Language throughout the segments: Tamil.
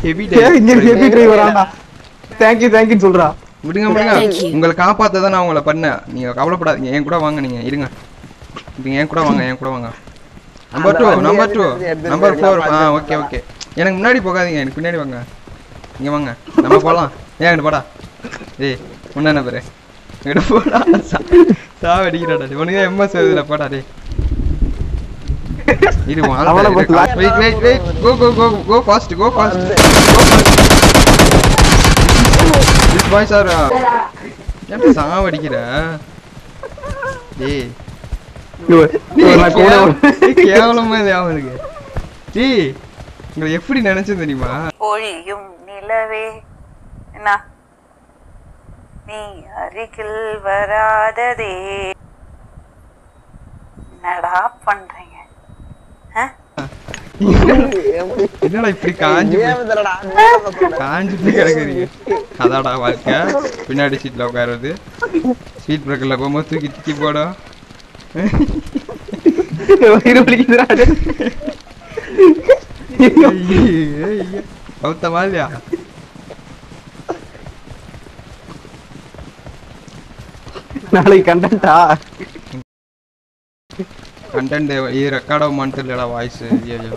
ஹெவி இங்க ஹெவி டிரைவராடா थैंक यू சொல்றா விடுங்க உங்களை காப்பாத்த தான் நான் உங்களை பண்ணேன் நீங்க கவலைப்படாதீங்க என் கூட வாங்க நீங்க இருங்க நீங்க என் கூட வாங்க நம்பர் 4 ஓகே எனக்கு முன்னாடி போகாதீங்க எனக்கு பின்னாடி வாங்க இங்க வாங்க நம்ம போலாம் ஏன் போடா டேய் முன்ன நம்பர் எங்க போடா சாவடிக்குறடா உனக்கு எம்எஸ் வருதுல போடா டேய் இது wait go fast this boys are என்ன சாவடிக்குற டேய் கேவலமா இது அவனுக்கு டேய் உங்களை எப்படி நினைச்சேன் தெரியுமா பொழியும் நிலவே என்ன நீ அருகில் வராததே என்னடா பண்றீங்க என்னடா இப்படி காஞ்சு போய் கிடக்குறீங்க அதாடா வாழ்க்கை பின்னாடி சீட்ல உட்காருறது சீட் பிரேக்கர்ல போகும்போது தூக்கி போடும் கௌதமா இல்லையா நாளைக்கு கண்டென்ட்டா கண்டென்ட் இது ரெக்கார்ட் ஆகுமான்னு தெரியலடா வாய்ஸ் ஐயோ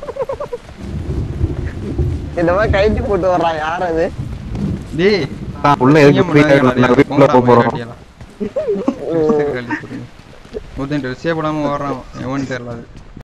இந்த மாதிரி கைட்டி போட்டு வர்றான் யார் அது டேய் உள்ள எதுக்கு வீட்டுல போறோம் முதல்ல ட்ரெஸ்ஸே போடாம வர்றான் எவன் தெரியல அது